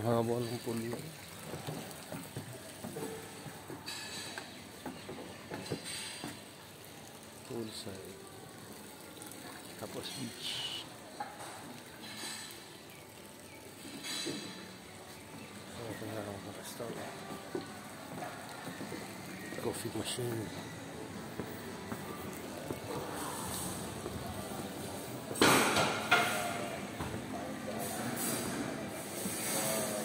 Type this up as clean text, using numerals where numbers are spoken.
haba ng pulo. Poolside. Tapos beach. So, ito na ang restaurant. Coffee machine.